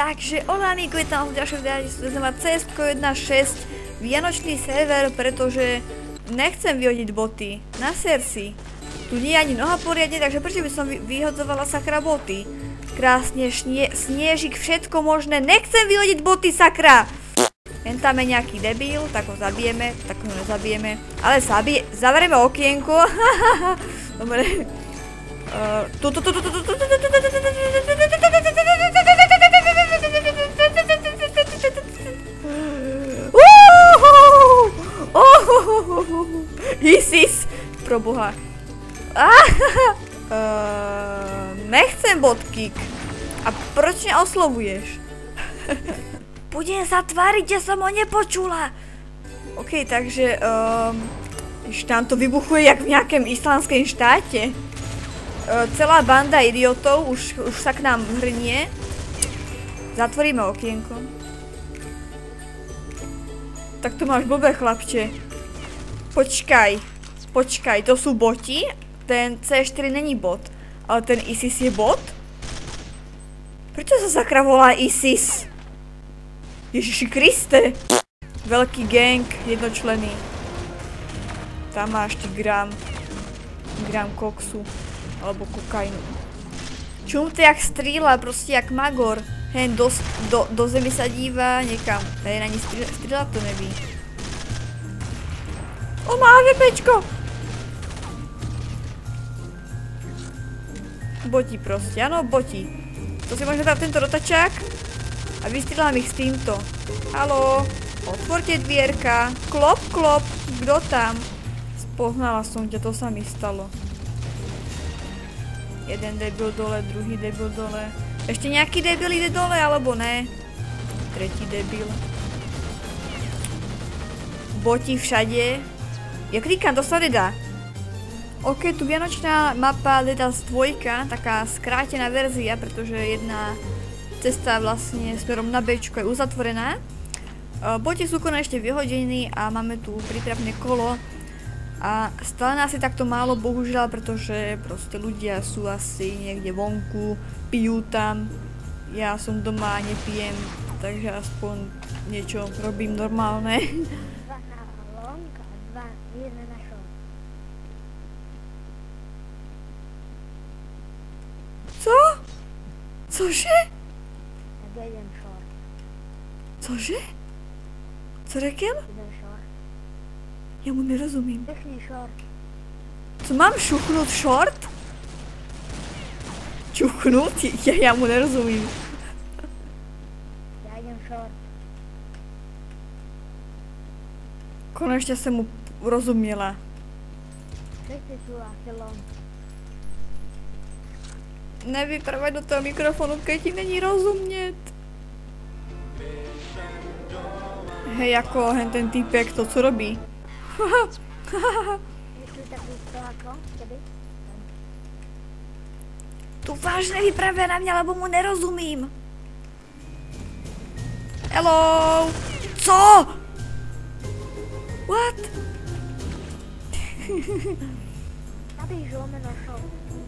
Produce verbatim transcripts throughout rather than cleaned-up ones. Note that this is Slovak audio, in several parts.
Takže Olani, vítam v ďalšej videáči, znamená C S jedna šesť, vianočný server, pretože nechcem vyhodiť boty na sersi. Tu nie je ani noha poriadne, takže prečo by som vyhodzovala sakra boty? Krásne šnie, sniežik, všetko možné, nechcem vyhodiť boty sakra! Len tam je nejaký debil, tak ho zabijeme, tak ho nezabijeme, ale zabije, zavrieme okienko, dobre. Tuto, tuto, tuto, tuto, tuto, tuto, tuto, ISIS, proboha. Nechcem bodkík. A proč mě oslovuješ? Budem sa tváriť, že som ho nepočula. OK, takže už tam to vybuchuje jak v nejakém islandském štáte. Celá banda idiotov už, už sa k nám hrnie. Zatvoríme okienko. Tak to máš blbé, chlapče. Počkaj, počkaj, to sú boti? Ten C štyri není bot, ale ten ISIS je bot? Prečo sa sakra volá ISIS? Ježiši Kriste. Veľký gang, jednočlený. Tam máš ty gram. Gram koksu. Alebo kokainu. Čumte jak strýla, prostě jak magor. Hen do, do, do zemi sa díva niekam. Tady na ní strýla to neví. On má VPčko! Boti prostě, ano, boti. To si môžeme dať tento dotačák a vystrieľam ich s týmto. Haló, otvorte dvierka. Klop, klop, kdo tam? Spoznala som ťa, to sa mi stalo. Jeden debil dole, druhý debil dole. Ešte nejaký debil ide dole, alebo ne? Tretí debil. Boti všade. Ja klikám, to sa nedá. OK, tu vianočná mapa Dedas dvojka, taká skrátená verzia, pretože jedna cesta vlastne smerom na Bčko je uzatvorená. Boti sú konečne vyhodení a máme tu prípravné kolo. A stále nás je takto málo, bohužiaľ, pretože proste ľudia sú asi niekde vonku, pijú tam. Ja som doma a nepijem, takže aspoň niečo robím normálne. Dva na long a dva, jeden na short. Co? Cože? Tak jeden short. Cože? Co rekel? Jeden short. Ja mu nerozumím. Pekný short. Co mám šuchnúť short? Čuchnúť? Ja, ja mu nerozumím. Ja idem short. Konečne som mu rozumiela. Všetci sú asi long. Nevyprávať do toho mikrofonu, keď ti není rozumieť. Hej, ako hen ten týpek to co robí? Jestli taký stoláko, kedy? Tu vážne vypravia na mňa, lebo mu nerozumím. Hello! Co? What? Nabíš lomeno short.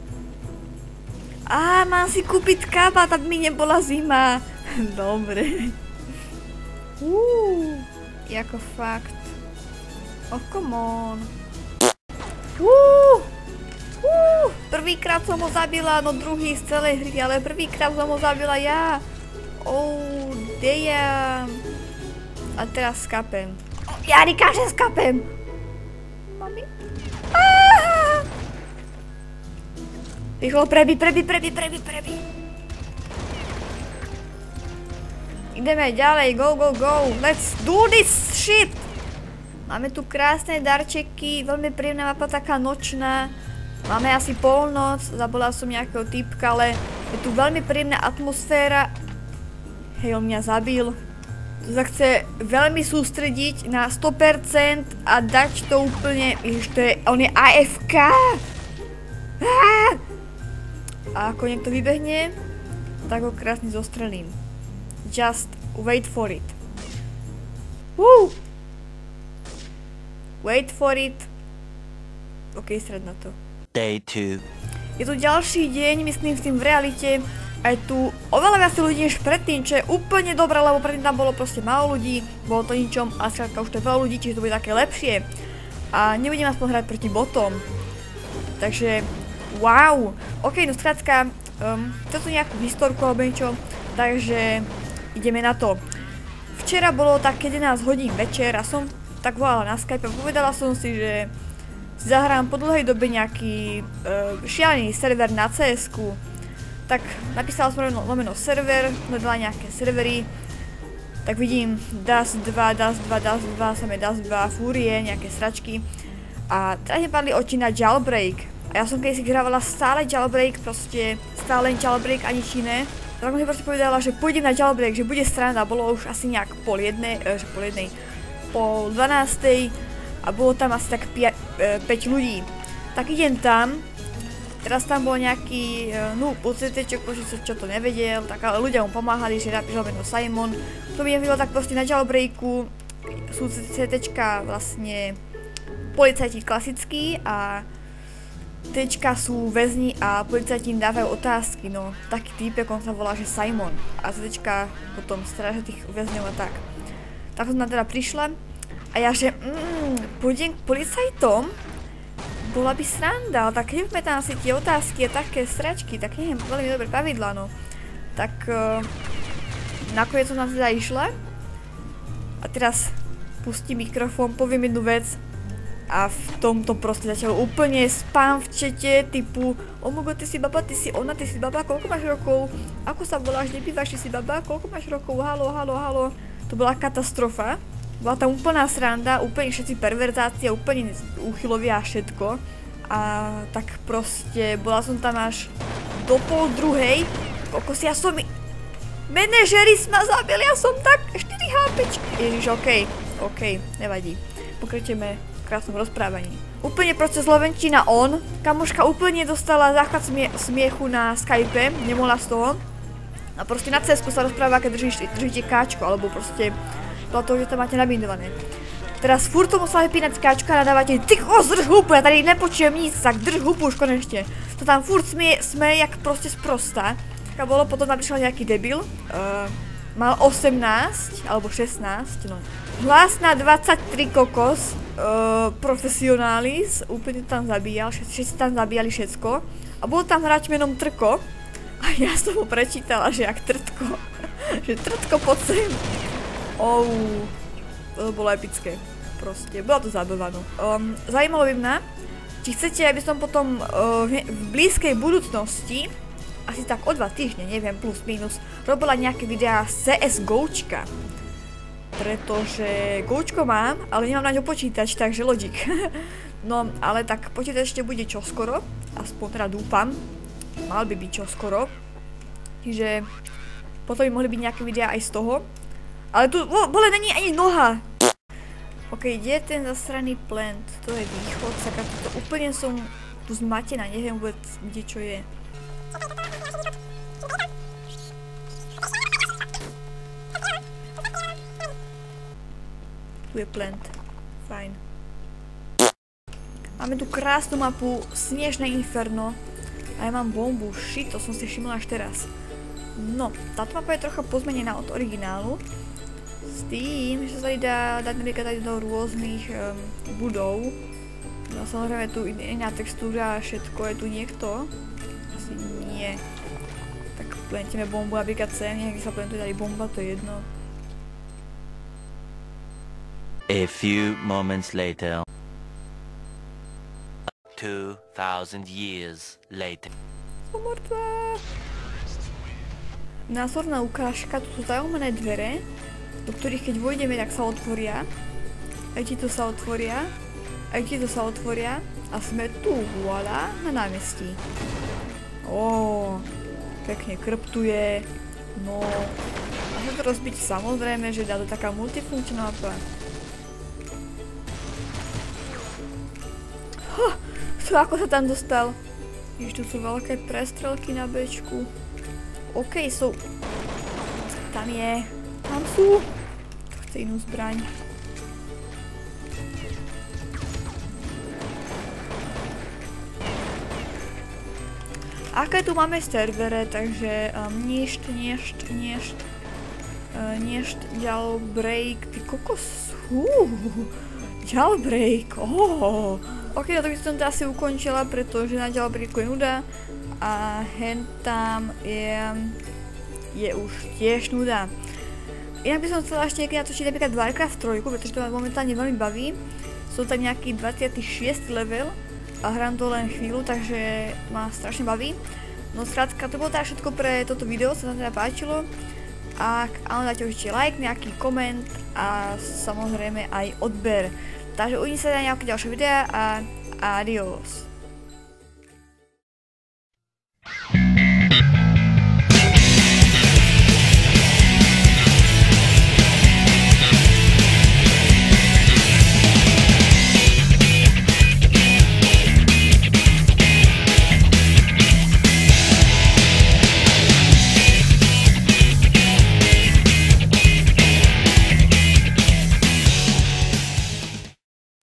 Á, mám si kúpiť kabát, aby mi nebola zima. Dobre. Uuu, jako fakt. Oh, come on. Uuu, uuu, prvýkrát som ho zabila, no druhý z celej hry, ale prvýkrát som ho zabila ja. Oh, damn. A teraz skapem. Ja říkám, že skapem. Mami. Aaaa. Rýchlo, prebi, prebi, prebi, prebi, prebi. Ideme ďalej, go, go, go. Let's do this shit. Máme tu krásne darčeky, veľmi príjemná mapa, taká nočná. Máme asi polnoc, zabola som nejakého typka, ale je tu veľmi príjemná atmosféra. Hej, on mňa zabil. To sa chce veľmi sústrediť na sto percent a dať to úplne, ježiš, to je, on je á ef ká. A ako niekto vybehne, tak ho krásne zostrelím. Just wait for it. Woo! Wait for it. OK, stred na to. Day two. Je tu ďalší deň, myslím s tým v realite. A je tu oveľa viac ľudí než predtým, čo je úplne dobré, lebo predtým tam bolo proste málo ľudí, bolo to ničom a skrátka už to je veľa ľudí, čiže to bude také lepšie. A nebudem aspoň hrať proti botom. Takže, wow. Ok, no skrátka, um, to tu nejakú historku alebo niečo, takže ideme na to. Včera bolo tak jedenásť hodín večer a som tak volala na Skype a povedala som si, že zahrám po dlhej dobe nejaký uh, šialený server na cé es ku. Tak napísala som lomeno server, hľadala nejaké servery, tak vidím das dva, das dva, das dva, samé das dva, fúrie, nejaké sračky. A teraz mi padli oči na jailbreak. A ja som kedysi hrávala stále jailbreak, proste stále len jailbreak a nič iné. Tak som si proste povedala, že pôjdem na jailbreak, že bude sranda, bolo už asi nejak pol jednej, eh, že pol jednej, pol dvanástej a bolo tam asi tak päť ľudí. Tak idem tam. Teraz tam bol nejaký noob u cé téček, čo to nevedel, tak ale ľudia mu pomáhali, že napíšel meno Simon. To mi nevedel tak proste na jailbreaku, sú cé téčka vlastne policajti klasickí a téčka sú väzni a policajti im dávajú otázky, no taký týpek, on sa volá, že Simon a cé téčka potom strážia tých väzňov a tak. Tak som tam teda prišla a ja že mm, pôjdem k policajtom. Bola by sranda, ale tak nepamätám si tie otázky a také sračky, tak neviem, veľmi dobré pravidlá, no. Tak uh, nakoniec som tam teda išla a teraz pustím mikrofón, poviem jednu vec a v tomto proste začalo úplne spam v čete typu oh my god, ty si baba, ty si ona, ty si baba, koľko máš rokov? Ako sa voláš, nebývaš, ty si baba, koľko máš rokov? Halo, halo, halo. To bola katastrofa. Bola tam úplná sranda, úplne všetci perverzácie, úplne úchylovia a všetko. A tak proste, bola som tam až do pol druhej. Kokos, ja som... Menežeri ma zabili, ja som tak... štyri hápečky. Ježiš, okej, okej, nevadí. Pokračujeme v krásnom rozprávaní. Úplne proste slovenčina on. Kamoška úplne dostala záchvat smie smiechu na Skype, nemohla z toho. A proste na cé es ku sa rozpráva, keď držíš, držíte káčko, alebo proste... Bolo to, že to máte nabindované. Teraz furt to musela vypínať skáčka a nadávate, ty os, drž hubu, ja tady nepočujem nic, tak drž hubu už konečne. To tam furt smie, smie jak proste sprostá. A bolo, potom tam prišiel nejaký debil. Uh, mal osemnásť, alebo šestnásť, no. Hlas na dvadsaťtri kokos, uh, profesionális, úplne tam zabíjal, všetci tam zabíjali všetko. A bol tam hráč menom Trko. A ja som ho prečítala, že jak Trtko. Že Trtko poď sem. Oh, to bolo epické, proste, bola to zábava, no. Um, zajímalo by mňa, či chcete, aby som potom uh, v blízkej budúcnosti, asi tak o dva týždne, neviem, plus minus, robila nejaké videá z cé es góčka. Pretože góčko mám, ale nemám na ňo počítač, takže logik. No, ale tak počítač ešte bude čoskoro, aspoň teda dúfam, mal by byť čoskoro. Čiže potom by mohli byť nejaké videá aj z toho. Ale tu, o, bole, není ani noha. Ok, kde je ten zasraný plant? To je východ, sakra, to úplne som tu zmatená, neviem vôbec, kde čo je. Tu je plant, fajn. Máme tu krásnu mapu, snežné inferno. A ja mám bombu, shit, to som si všimla až teraz. No, táto mapa je trocha pozmenená od originálu. S tým, že sa dá dať napríklad aj do rôznych um, budov. No samozrejme tu iná textúra a všetko, je tu niekto? Asi nie. Tak plentíme bombu napríklad sem, nech sa plentuje tady bomba, to je jedno. A few moments later. Two thousand years later. Som mŕtvá. Názorná ukážka, tu sú tajomné dvere, do ktorých keď vojdeme, tak sa otvoria. Aj ti to sa otvoria. Aj ti to sa otvoria. A sme tu, voilà, na námestí. Ó, pekne krptuje. No, a sa to rozbiť samozrejme, že dá to taká multifunkčná mapa. Ha, to ako sa tam dostal? Jež, tu sú veľké prestrelky na bečku. OK, sú... Tam je... Tam sú... To chce inú zbraň. Aké tu máme servere, takže um, ništ, ništ, ništ, uh, ništ, jailbreak, ty kokos, uh, jailbreak, oh. Ok, no to by som to asi ukončila, pretože na jailbreaku je nuda a hen tam je, je už tiež nuda. Inak by som chcela ešte niekedy natočiť napríklad Warcraft tri, pretože to ma momentálne veľmi baví. Som tak nejaký dvadsiaty šiesty level a hrám to len chvíľu, takže ma strašne baví. No skrátka, to bolo teda všetko pre toto video, sa vám teda páčilo. Ak áno, dáte určite like, nejaký koment a samozrejme aj odber. Takže uvidíme sa na nejaké ďalšie videá a adios.